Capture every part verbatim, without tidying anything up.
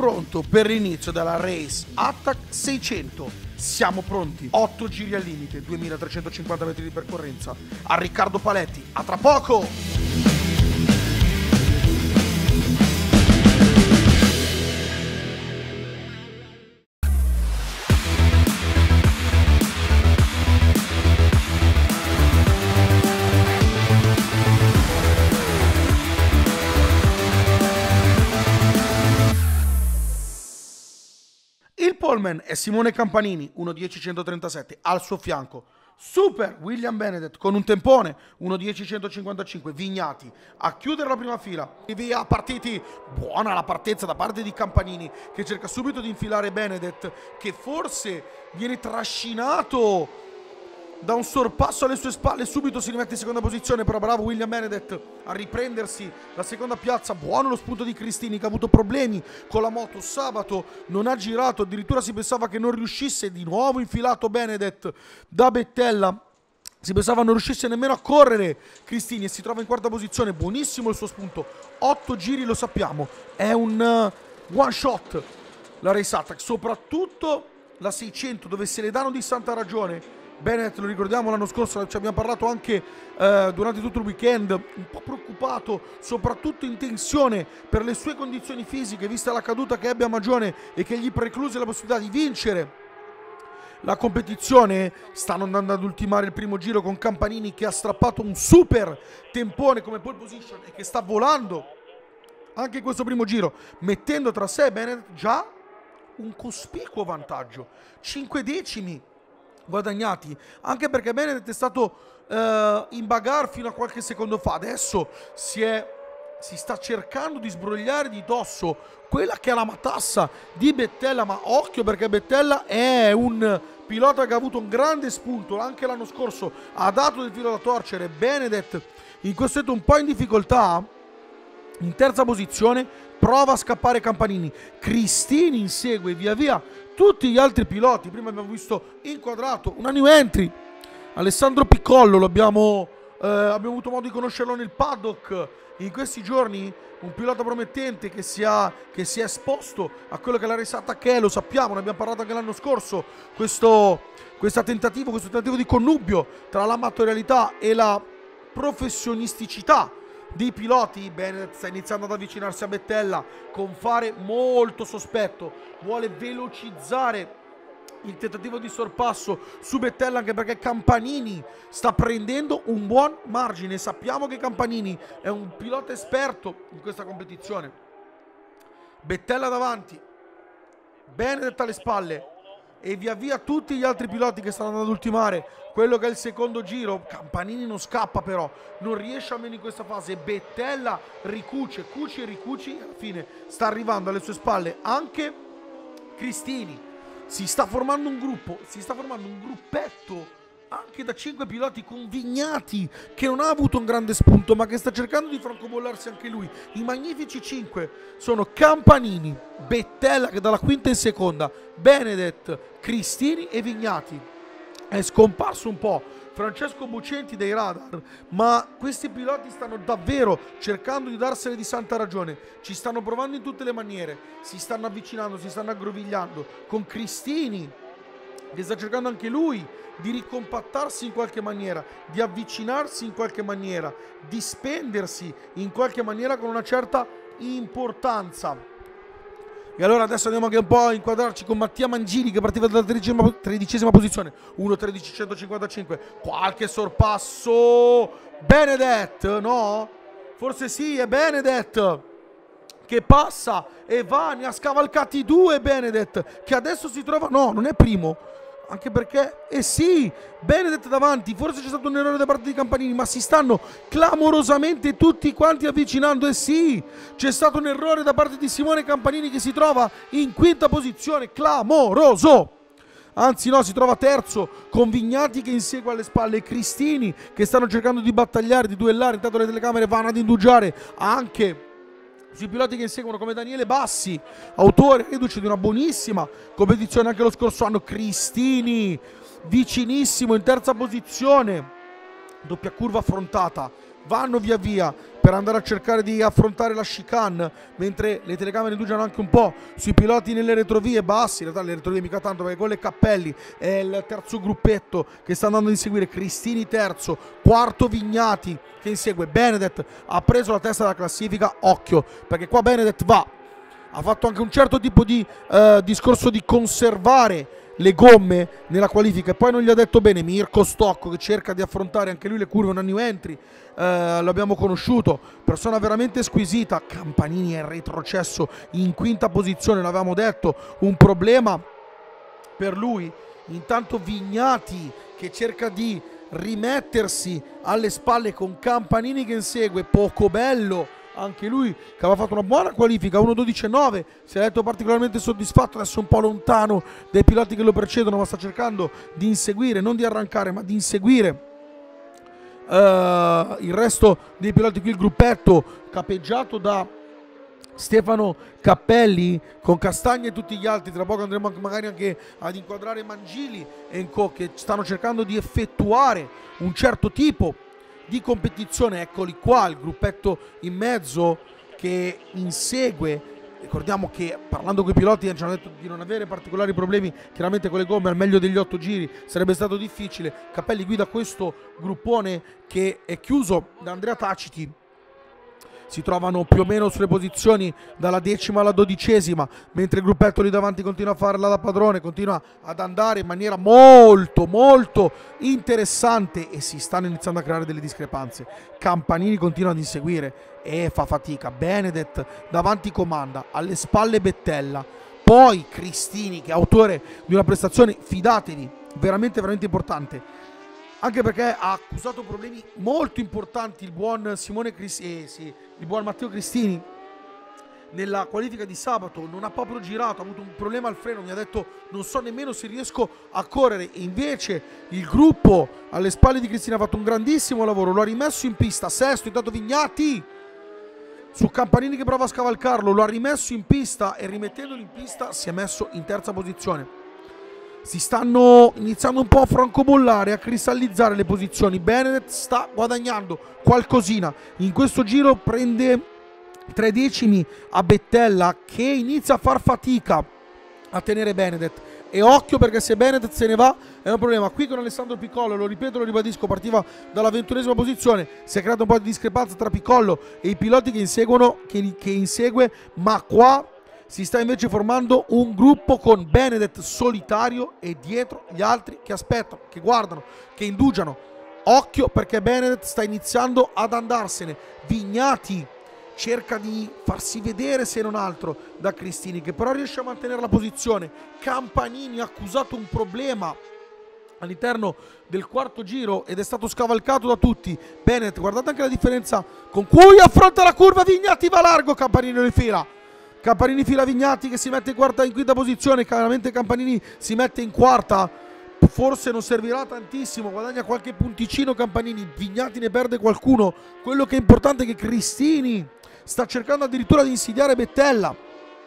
pronto per l'inizio della Race Attack seicento. Siamo pronti, otto giri al limite, duemilatrecentocinquanta metri di percorrenza. A Riccardo Paletti, a tra poco! Il poleman è Simone Campanini, uno dieci centotrentasette, al suo fianco Super William Benedett con un tempone, uno dieci centocinquantacinque, Vignati a chiudere la prima fila. E via, partiti. Buona la partenza da parte di Campanini, che cerca subito di infilare Benedett, che forse viene trascinato da un sorpasso alle sue spalle. Subito si rimette in seconda posizione, però bravo William Benedett a riprendersi la seconda piazza. Buono lo spunto di Cristini, che ha avuto problemi con la moto sabato, non ha girato, addirittura si pensava che non riuscisse. Di nuovo infilato Benedett da Bettella, si pensava non riuscisse nemmeno a correre Cristini, e si trova in quarta posizione. Buonissimo il suo spunto, otto giri, lo sappiamo, è un uh, one shot la Race Attack, soprattutto la seicento, dove se ne danno di santa ragione. Benedett, lo ricordiamo, l'anno scorso ci abbiamo parlato anche eh, durante tutto il weekend, un po' preoccupato, soprattutto in tensione per le sue condizioni fisiche, vista la caduta che ebbe a Magione e che gli precluse la possibilità di vincere la competizione. Stanno andando ad ultimare il primo giro con Campanini, che ha strappato un super tempone come pole position e che sta volando anche in questo primo giro, mettendo tra sé e Benedett già un cospicuo vantaggio, cinque decimi guadagnati, anche perché Benedett è stato uh, in bagarre fino a qualche secondo fa. Adesso si, è, si sta cercando di sbrogliare di dosso quella che è la matassa di Bettella, ma occhio, perché Bettella è un pilota che ha avuto un grande spunto, anche l'anno scorso ha dato del filo da torcere. Benedett in questo momento un po' in difficoltà, in terza posizione, prova a scappare Campanini, Cristini insegue via via tutti gli altri piloti. Prima abbiamo visto inquadrato una new entry, Alessandro Piccollo, lo abbiamo, eh, abbiamo avuto modo di conoscerlo nel paddock in questi giorni, un pilota promettente che si, ha, che si è esposto a quello che è la Race Attack è, lo sappiamo, ne abbiamo parlato anche l'anno scorso, questo, questo tentativo, questo tentativo di connubio tra l'amatorialità e la professionisticità di piloti. Benedett sta iniziando ad avvicinarsi a Bettella con fare molto sospetto, vuole velocizzare il tentativo di sorpasso su Bettella, anche perché Campanini sta prendendo un buon margine. Sappiamo che Campanini è un pilota esperto in questa competizione. Bettella davanti, Benedett alle spalle e via via tutti gli altri piloti che stanno andando ad ultimare quello che è il secondo giro. Campanini non scappa, però non riesce almeno in questa fase. Bettella ricuce, cuci e ricuci, alla fine sta arrivando alle sue spalle anche Cristini. Si sta formando un gruppo, si sta formando un gruppetto anche da cinque piloti, con Vignati che non ha avuto un grande spunto ma che sta cercando di francobollarsi anche lui. I magnifici cinque sono Campanini, Bettella che dalla quinta in seconda, Benedett, Cristini e Vignati. È scomparso un po' Francesco Bucenti dei radar, ma questi piloti stanno davvero cercando di darsene di santa ragione, ci stanno provando in tutte le maniere, si stanno avvicinando, si stanno aggrovigliando, con Cristini che sta cercando anche lui di ricompattarsi in qualche maniera, di avvicinarsi in qualche maniera, di spendersi in qualche maniera con una certa importanza. E allora adesso andiamo anche un po' a inquadrarci con Mattia Mangini, che partiva dalla tredicesima, tredicesima posizione, uno tredici centocinquantacinque, qualche sorpasso, Benedett, no? Forse sì, è Benedett che passa e va, ne ha scavalcati due Benedett, che adesso si trova, no, non è primo, anche perché, eh sì, Benedett davanti, forse c'è stato un errore da parte di Campanini, ma si stanno clamorosamente tutti quanti avvicinando, e eh sì, c'è stato un errore da parte di Simone Campanini, che si trova in quinta posizione, clamoroso, anzi no, si trova terzo, con Vignati che insegue alle spalle, Cristini che stanno cercando di battagliare, di duellare, intanto le telecamere vanno ad indugiare anche sui piloti che inseguono, come Daniele Bassi, autore reduce di una buonissima competizione anche lo scorso anno. Cristini vicinissimo in terza posizione, doppia curva affrontata vanno via via per andare a cercare di affrontare la chicane, mentre le telecamere indugiano anche un po' sui piloti nelle retrovie bassi. In realtà le retrovie mica tanto, perché con le Cappelli è il terzo gruppetto che sta andando a inseguire. Cristini terzo, quarto Vignati che insegue. Benedetto ha preso la testa della classifica, occhio, perché qua Benedetto va, ha fatto anche un certo tipo di eh, discorso di conservare le gomme nella qualifica, e poi non gli ha detto bene. Mirko Stocco, che cerca di affrontare anche lui le curve, una new entry, eh, l'abbiamo conosciuto, persona veramente squisita. Campanini è retrocesso in quinta posizione, l'avevamo detto, un problema per lui. Intanto Vignati che cerca di rimettersi alle spalle con Campanini che insegue, poco bello anche lui, che aveva fatto una buona qualifica, uno dodici nove, si è detto particolarmente soddisfatto, adesso un po' lontano dai piloti che lo precedono, ma sta cercando di inseguire, non di arrancare, ma di inseguire uh, il resto dei piloti. Qui il gruppetto capeggiato da Stefano Cappelli con Castagna e tutti gli altri. Tra poco andremo magari anche ad inquadrare Mangili e Enco, che stanno cercando di effettuare un certo tipo di competizione. Eccoli qua, il gruppetto in mezzo che insegue. Ricordiamo che parlando con i piloti ci hanno detto di non avere particolari problemi, chiaramente con le gomme al meglio degli otto giri sarebbe stato difficile. Cappelli guida questo gruppone che è chiuso da Andrea Taciti. Si trovano più o meno sulle posizioni dalla decima alla dodicesima, mentre il gruppetto lì davanti continua a farla da padrone, continua ad andare in maniera molto molto interessante e si stanno iniziando a creare delle discrepanze. Campanini continua ad inseguire e fa fatica. Benedetto davanti comanda, alle spalle Bettella, poi Cristini che è autore di una prestazione, fidatevi, veramente veramente importante, anche perché ha accusato problemi molto importanti il buon Simone Cristini, eh, sì, il buon Matteo Cristini nella qualifica di sabato. Non ha proprio girato, ha avuto un problema al freno, mi ha detto non so nemmeno se riesco a correre, e invece il gruppo alle spalle di Cristini ha fatto un grandissimo lavoro, lo ha rimesso in pista. Sesto, intanto Vignati su Campanini che prova a scavalcarlo, lo ha rimesso in pista e rimettendolo in pista si è messo in terza posizione. Si stanno iniziando un po' a francobollare, a cristallizzare le posizioni. Benedetto sta guadagnando qualcosina. In questo giro prende tre decimi a Bettella, che inizia a far fatica a tenere Benedetto. E occhio, perché se Benedetto se ne va è un problema. Qui con Alessandro Picollo, lo ripeto, lo ribadisco, partiva dalla ventunesima posizione. Si è creata un po' di discrepanza tra Picollo e i piloti che inseguono, che, che insegue, ma qua si sta invece formando un gruppo con Benedetto solitario e dietro gli altri che aspettano, che guardano, che indugiano. Occhio, perché Benedetto sta iniziando ad andarsene. Vignati cerca di farsi vedere, se non altro, da Cristini, che però riesce a mantenere la posizione. Campanini ha accusato un problema all'interno del quarto giro ed è stato scavalcato da tutti. Benedetto, guardate anche la differenza con cui affronta la curva. Vignati va largo, Campanini li fila. Campanini fila Vignati che si mette in, quarta, in quinta posizione. Chiaramente Campanini si mette in quarta, forse non servirà tantissimo, guadagna qualche punticino Campanini. Vignati ne perde qualcuno. Quello che è importante è che Cristini sta cercando addirittura di insidiare Bettella,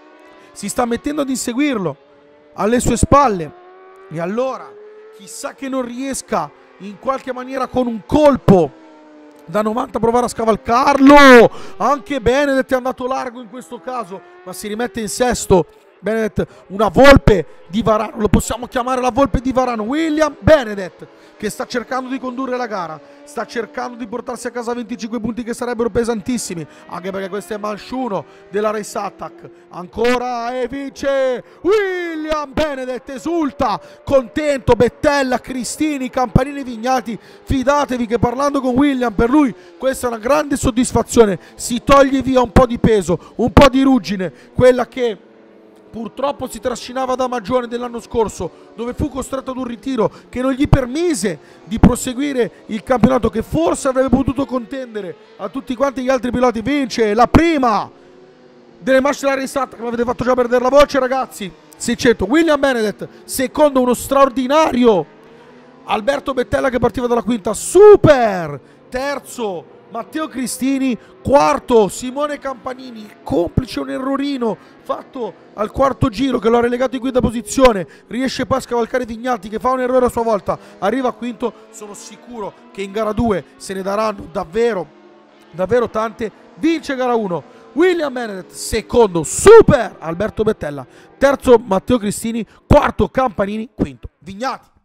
si sta mettendo ad inseguirlo alle sue spalle, e allora chissà che non riesca in qualche maniera con un colpo da novanta a provare a scavalcarlo. Anche Benedetto è andato largo in questo caso, ma si rimette in sesto. Benedetto, una volpe di Varano, lo possiamo chiamare la volpe di Varano. William Benedetto che sta cercando di condurre la gara, sta cercando di portarsi a casa venticinque punti che sarebbero pesantissimi, anche perché questo è Manciuno della Race Attack. Ancora e vince William Benedetto, esulta contento Bettella, Cristini, Campanini, Vignati. Fidatevi che parlando con William, per lui questa è una grande soddisfazione, si toglie via un po' di peso, un po' di ruggine, quella che purtroppo si trascinava da Magione dell'anno scorso, dove fu costretto ad un ritiro che non gli permise di proseguire il campionato, che forse avrebbe potuto contendere a tutti quanti gli altri piloti. Vince la prima delle manche della Race Attack, mi avete fatto già perdere la voce ragazzi. seicento William Benedetto, secondo uno straordinario Alberto Bettella che partiva dalla quinta, super terzo Matteo Cristini, quarto Simone Campanini, complice un errorino fatto al quarto giro che lo ha relegato in quinta posizione, riesce poi a scavalcare Vignati che fa un errore a sua volta, arriva a quinto. Sono sicuro che in gara due se ne daranno davvero davvero tante. Vince gara uno William Benedetto, secondo super Alberto Bettella, terzo Matteo Cristini, quarto Campanini, quinto Vignati.